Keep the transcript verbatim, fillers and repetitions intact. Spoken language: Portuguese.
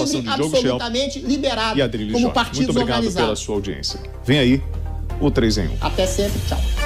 livre, de Diogo absolutamente Schelp liberado e Adrilles como Jorge. partidos Muito obrigado organizados. pela sua audiência. Vem aí o três em um. Até sempre, tchau.